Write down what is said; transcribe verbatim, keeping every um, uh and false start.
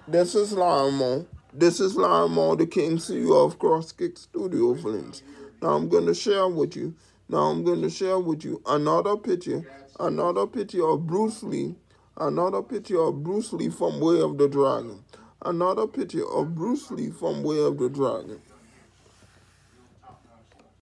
This is Lionel. This is Lionel, the King C E O of CrossKick Studio Films. Now I'm going to share with you. Now I'm going to share with you another picture, another picture of Bruce Lee, another picture of Bruce Lee from Way of the Dragon, another picture of Bruce Lee from Way of the Dragon.